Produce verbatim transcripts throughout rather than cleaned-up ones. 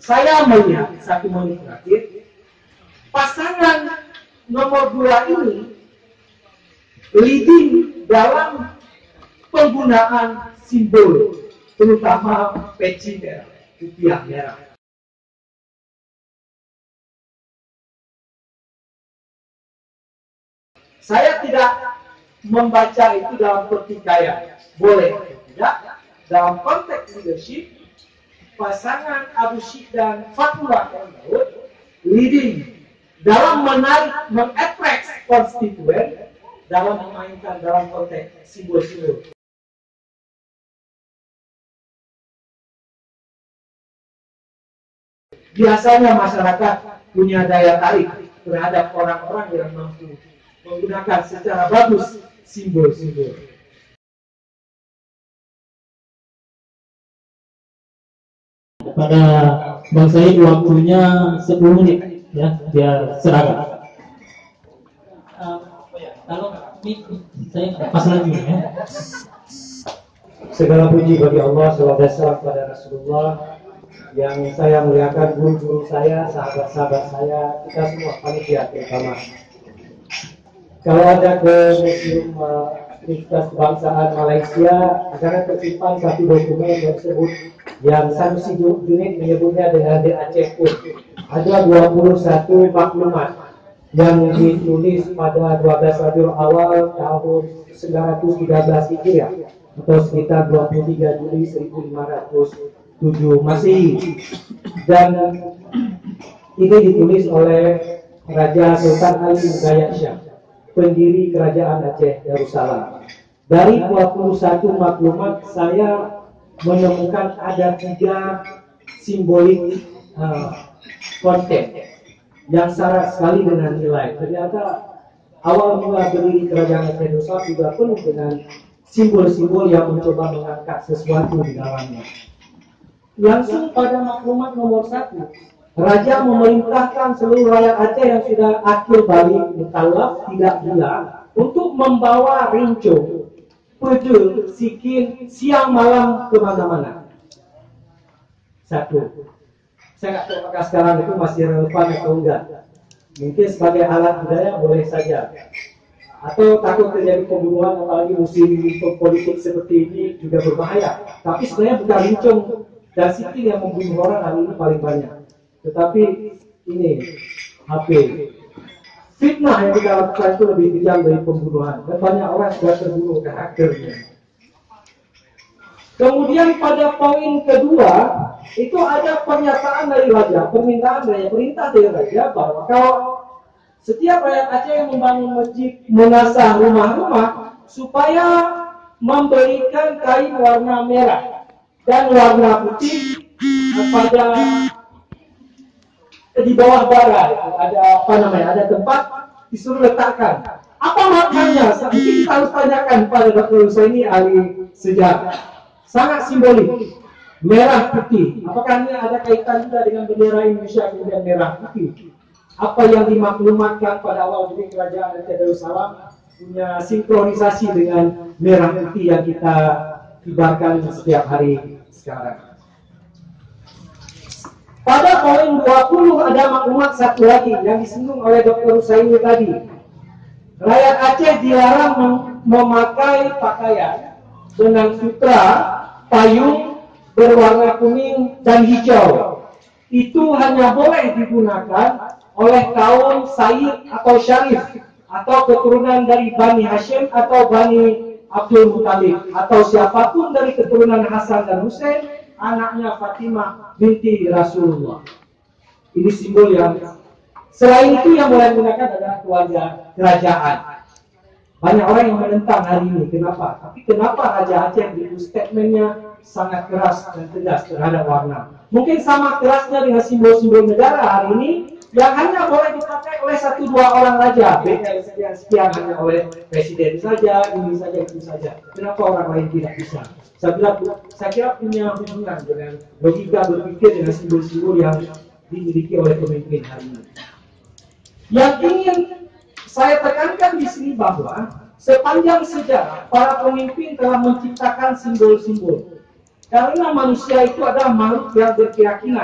saya melihat satu menit terakhir, pasangan nomor dua ini leading dalam penggunaan simbol, terutama peci merah, rupiah merah. Saya tidak membaca itu dalam pertikaian, boleh atau tidak. Dalam konteks leadership, pasangan Abu Syed dan Fatimah Daud leading dalam menarik, mengattract konstituen dalam memainkan dalam konteks simbol-simbol. Biasanya masyarakat punya daya tarik terhadap orang-orang yang mampu menggunakan secara bagus simbol-simbol. Pada Bang Said waktunya sepuluh menit ya, dia serahkan. Uh, kalau ini saya pas lagi ya. Segala puji bagi Allah, salawat dan salam pada Rasulullah. Yang saya muliakan guru-guru saya, sahabat-sahabat saya, kita semua panitia terutama. Kalau ada ke Museum Universitas Kebangsaan Malaysia, akan tersimpan satu dokumen yang disebut, yang Sanusi Junid menyebutnya dengan The Aceh Code. Ada dua puluh satu maklumat yang ditulis pada dua belas Rabiul Awal tahun sembilan ratus tiga belas Hijriah atau sekitar dua puluh tiga Juli seribu lima ratus tujuh Masehi, dan ini ditulis oleh Raja Sultan Ali Mudayyad Shah, pendiri Kerajaan Aceh Darussalam. Dari dua puluh satu maklumat saya menemukan ada tiga simbolik uh, konten yang syarat sekali dengan nilai. Ternyata awal mula berdiri Kerajaan Aceh Darussalam juga penuh dengan simbol-simbol yang mencoba mengangkat sesuatu di dalamnya. Langsung pada maklumat nomor satu, Raja memerintahkan seluruh rakyat Aceh yang sudah akil balik, mukallaf, tidak gila, untuk membawa rinco, pedul, sikin, siang malam kemana-mana. Satu, saya nggak tahu apakah sekarang itu masih relevan atau enggak. Mungkin sebagai alat budaya boleh saja. Atau takut terjadi pembunuhan, apalagi musim politik seperti ini juga berbahaya. Tapi sebenarnya bukan rincong dan sikin yang membunuh orang hari ini paling banyak, tetapi ini H P. Fitnah yang kita lakukan itu lebih kejam dari pembunuhan, dan banyak orang sudah terbunuh karakternya. Kemudian pada poin kedua itu ada pernyataan dari Raja, permintaan dari perintah dari Raja bahwa kalau setiap rakyat Aceh yang membangun masjid, menasah rumah-rumah, supaya memberikan kain warna merah dan warna putih pada di bawah bara itu ada apa namanya, ada tempat disuruh letakkan. Apa maknanya? Mungkin kita harus tanyakan pada Doktor Husaini, ahli sejarah. Sangat simbolik, merah putih. Apakah ini ada kaitan juga dengan bendera Indonesia kemudian merah putih? Apa yang dimaklumatkan pada awal jadi Kerajaan Aceh Darussalam punya sinkronisasi dengan merah putih yang kita kibarkan setiap hari sekarang. Pada poin dua puluh ada maklumat satu lagi yang disinggung oleh Doktor Husaini tadi. Rakyat Aceh dilarang mem memakai pakaian dengan sutra, payung berwarna kuning dan hijau. Itu hanya boleh digunakan oleh kaum Said atau Syarif atau keturunan dari Bani Hashim atau Bani Abdul Muttalib atau siapapun dari keturunan Hasan dan Husain, anaknya Fatimah binti Rasulullah. Ini simbol yang selain itu yang boleh digunakan adalah keluarga kerajaan. Banyak orang yang menentang hari ini. Kenapa? Tapi kenapa Raja Aceh itu statementnya sangat keras dan tegas terhadap warna? Mungkin sama kerasnya dengan simbol-simbol negara hari ini yang hanya boleh dipakai oleh satu dua orang raja, B L sekian sekian hanya oleh presiden saja, ini saja itu saja. Kenapa orang lain tidak bisa? Saya kira, saya kira punya hubungan dengan logika berpikir dengan simbol-simbol yang dimiliki oleh pemimpin hari ini. Yang ingin saya tekankan di sini bahwa sepanjang sejarah para pemimpin telah menciptakan simbol-simbol. Karena manusia itu adalah makhluk yang berkeyakinan.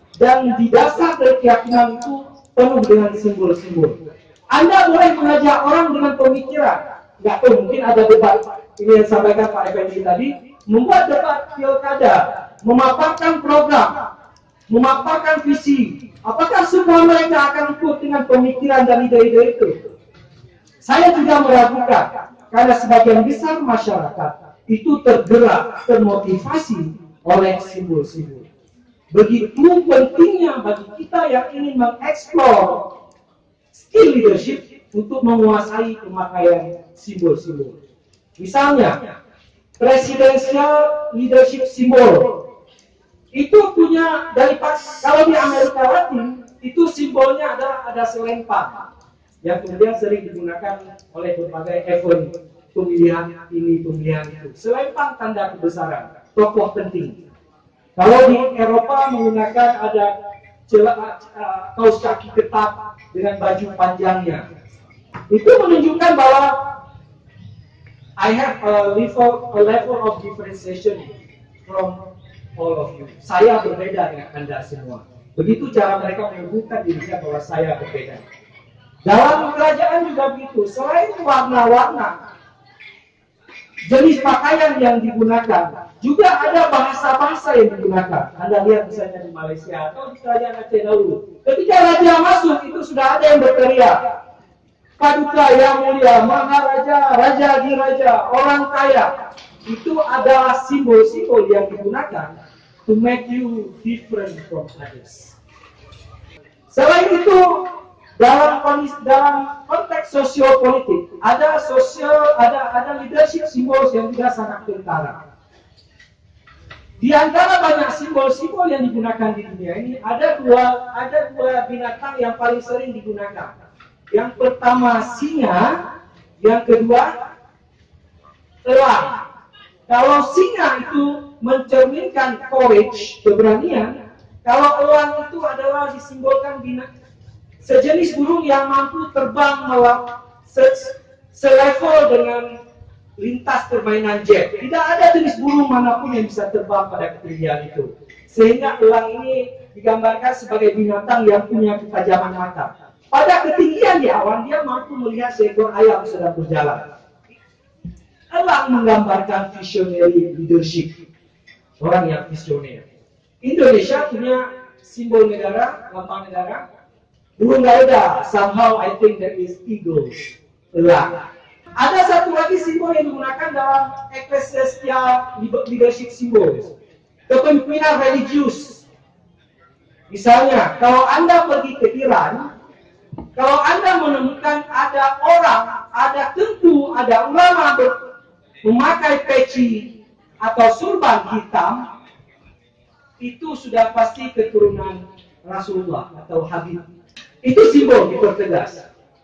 dan di dasar dari keyakinan itu penuh dengan simbol-simbol. Anda boleh mengajak orang dengan pemikiran. Nggak tahu, mungkin ada debat. Ini yang disampaikan Pak Effendi tadi. Membuat debat pilkada, memaparkan program, memaparkan visi. Apakah semua mereka akan ikut dengan pemikiran dan ide-ide itu? Saya juga meragukan, karena sebagian besar masyarakat itu tergerak, termotivasi oleh simbol-simbol. Begitu pentingnya bagi kita yang ingin mengeksplor skill leadership untuk menguasai pemakaian simbol-simbol. Misalnya, presidential leadership symbol itu punya dari pas kalau di Amerika Latin itu simbolnya ada ada selempang yang kemudian sering digunakan oleh berbagai event pemilihan ini pemilihan itu. Selempang tanda kebesaran, tokoh penting. Kalau di Eropa menggunakan ada celana uh, kaos kaki ketat dengan baju panjangnya, itu menunjukkan bahwa I have a level a level of differentiation from all of you. Saya berbeda dengan Anda semua. Begitu cara mereka menunjukkan dirinya bahwa saya berbeda. Dalam kerajaan juga begitu. Selain warna-warna, jenis pakaian yang digunakan, juga ada bahasa-bahasa yang digunakan. Anda lihat misalnya di Malaysia atau di kerajaan Aceh dahulu. Ketika raja masuk, itu sudah ada yang berteriak, Paduka Yang Mulia, Maharaja, Raja Diraja, orang kaya. Itu adalah simbol-simbol yang digunakan to make you different from others. Selain itu, dalam dalam konteks sosiopolitik ada sosial ada ada leadership simbol yang juga sangat kentara. Di antara banyak simbol-simbol yang digunakan di dunia ini ada dua ada dua binatang yang paling sering digunakan. Yang pertama singa, yang kedua elang. Kalau singa itu mencerminkan courage, keberanian. Kalau elang itu adalah disimbolkan binatang sejenis burung yang mampu terbang malam se selevel dengan lintas permainan jet. Tidak ada jenis burung manapun yang bisa terbang pada ketinggian itu. Sehingga elang ini digambarkan sebagai binatang yang punya ketajaman mata. Pada ketinggian di awan dia mampu melihat seekor ayam sedang berjalan. Elang menggambarkan visionary leadership, orang yang visioner. Indonesia punya simbol negara, lambang negara. Burung Garuda, somehow I think that is eagles, elang. Ada satu lagi simbol yang digunakan dalam ecclesiastical leadership symbol, kepemimpinan religius. Misalnya, kalau Anda pergi ke Iran, kalau Anda menemukan ada orang, ada tentu, ada ulama memakai peci atau surban hitam, itu sudah pasti keturunan Rasulullah atau Habib. Itu simbol dipertegas.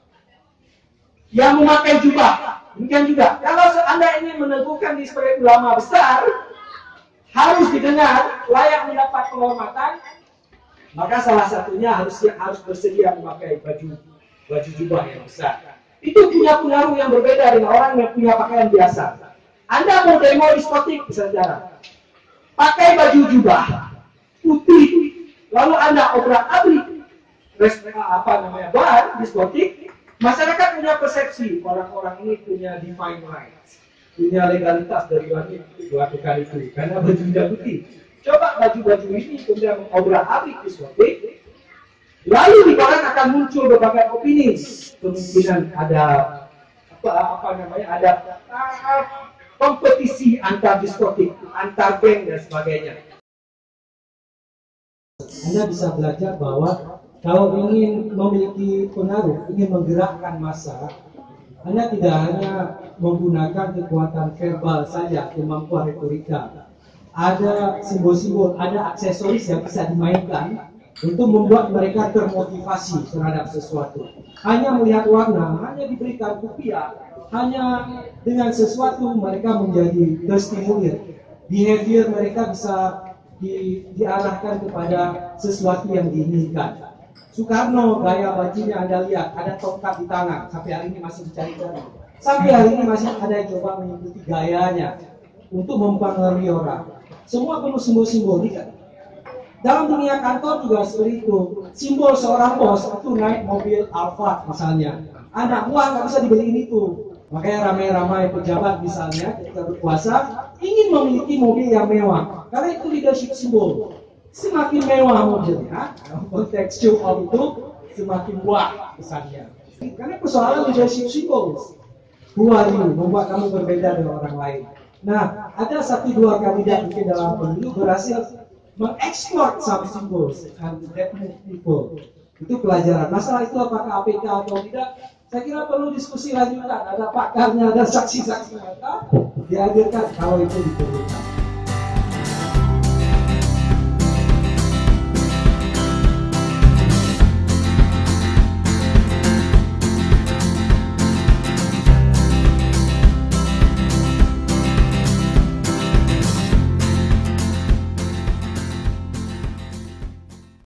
Yang memakai jubah, demikian juga. Kalau Anda ingin meneguhkan diri sebagai ulama besar, harus didengar, layak mendapat penghormatan, maka salah satunya harus harus bersedia memakai baju baju jubah yang besar. Itu punya pengaruh yang berbeda dengan orang yang punya pakaian biasa. Anda mau demo diskotik, misalnya, pakai baju jubah putih, lalu Anda obrak-abrik apa namanya bar, diskotik, masyarakat punya persepsi orang-orang ini punya divine rights, punya legalitas dari langit melakukan itu karena bajunya putih. Coba baju-baju ini kemudian mengobrak-abrik diskotik, lalu di koran akan muncul berbagai opini, kemungkinan ada apa apa namanya ada uh, kompetisi antar diskotik, antar geng dan sebagainya. Anda bisa belajar bahwa kalau ingin memiliki pengaruh, ingin menggerakkan massa, Anda tidak hanya menggunakan kekuatan verbal saja, kemampuan retorika. Ada simbol-simbol, ada aksesoris yang bisa dimainkan untuk membuat mereka termotivasi terhadap sesuatu. Hanya melihat warna, hanya diberikan rupiah, hanya dengan sesuatu mereka menjadi terstimulir. Behavior mereka bisa di, diarahkan kepada sesuatu yang diinginkan. Soekarno, gaya bajunya Anda lihat, ada tongkat di tangan, sampai hari ini masih dicari-cari. Sampai hari ini masih ada yang coba mengikuti gayanya untuk mempengaruhi orang. Semua penuh simbol-simbol, kan? Dalam dunia kantor juga seperti itu. Simbol seorang bos itu naik mobil Alphard misalnya. Anak buah nggak bisa dibeliin itu. Makanya ramai-ramai pejabat misalnya ketika berkuasa ingin memiliki mobil yang mewah. Karena itu leadership simbol. Semakin mewah mobilnya, dalam konteks show off itu semakin wah kesannya. Karena persoalan leadership simbol. Who are you? Membuat kamu berbeda dengan orang lain. Nah, ada satu dua kandidat mungkin dalam pemilu berhasil mengeksplor some symbols and that move people. Itu pelajaran. Masalah itu apakah A P K atau tidak? Saya kira perlu diskusi lanjutan. Ada pakarnya, ada saksi-saksi mata dihadirkan kalau itu diperlukan.